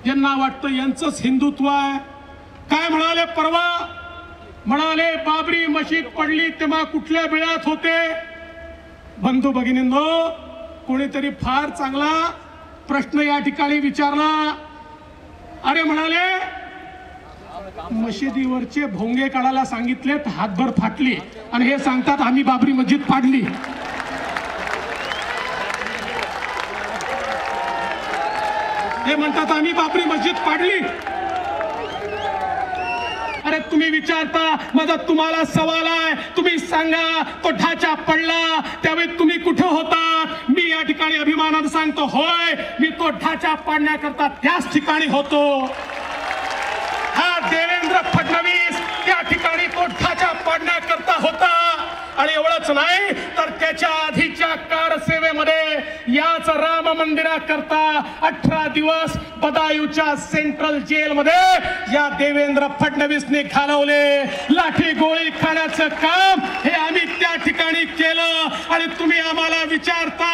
यांना वाटतं यांचंच हिंदुत्व आहे। काय म्हणाले परवा, म्हणाले बाबरी मशीद पडली तेव्हा कुठल्या वेळात होते। बंधू भगिनींनो, कोणीतरी फार चांगला प्रश्न या ठिकाणी विचारला। अरे म्हणाले मशिदीवरचे भोंगे काढायला सांगितलेत, हातभर फाटली आणि हे सांगतात आम्ही बाबरी मस्जिद पाडली। हे म्हणतात आम्ही बाबरी मस्जिद पाडली। अरे तुम्ही विचारता, माझा तुम्हाला सवाल आहे, तुम्ही सांगा तो ढाचा पडला त्यावेळी तुम्ही कुठे होता? मी या ठिकाणी अभिमानाने सांगतो, होय मी तो ढाचा पाडण्याकरता त्याच ठिकाणी होतो। हा देवेंद्र फडणवीस त्या ठिकाणी तो ढाचा पाडण्याकरता होता। आणि एवढंच नाही तर त्याच्या आधीच्या कारसेवेमध्ये याच राम मंदिराकरता 18 दिवस बदायूच्या सेंट्रल जेलमध्ये या देवेंद्र फडणवीसने घालवले। लाठी गोळी खाण्याचं काम हे आम्ही त्या ठिकाणी केलं। आणि तुम्ही आम्हाला विचारता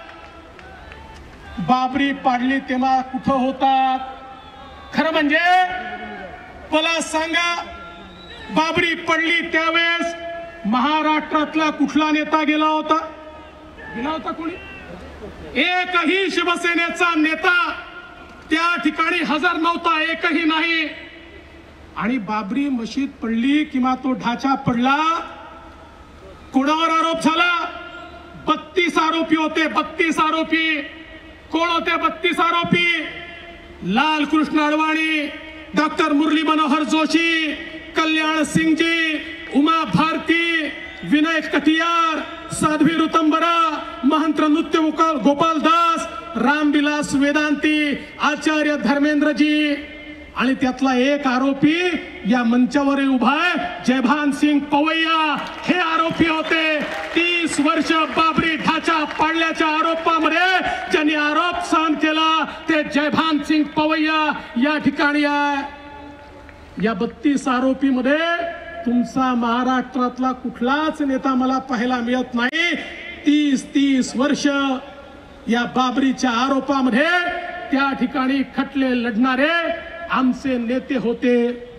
बाबरी पाडली तेव्हा कुठं होतात? खरं म्हणजे मला सांगा, बाबरी पडली त्यावेळेस महाराष्ट्रातला कुठला नेता गेला होता? कोणी? एकही शिवसेनेचा नेता त्या ठिकाणी हजर नव्हता, एकही नाही। आणि बाबरी मशीद पडली किंवा तो ढाचा पडला, कोणावर आरोप झाला? 32 आरोपी होते, 32 आरोपी। कोण होते 32 आरोपी? लालकृष्ण अडवाणी, डॉक्टर मुरली मनोहर जोशी, कल्याण सिंह जी, उमा भारती, विनय कटियार, साध्वी ऋतंबरा, महंत नृत्य गोपाल दास, रामविलास वेदांती, आचार्य धर्मेंद्र जी। आणि त्यातला एक आरोपी या मंचावर उभा आहे, जयभान सिंग पवैया, हे आरोपी होते। 30 वर्ष बाबरी ढाचा पाडल्याच्या आरोपामध्ये ज्यांनी आरोप सहन केला ते जयभान सिंग पवैया या ठिकाणी आहे। या 32 आरोपी मध्ये तुमचा महाराष्ट्रातला कुठलाच नेता मला पाहायला मिळत नाही। 30 वर्ष या बाबरीच्या आरोपामध्ये त्या ठिकाणी खटले लढणारे आमचे नेते होते।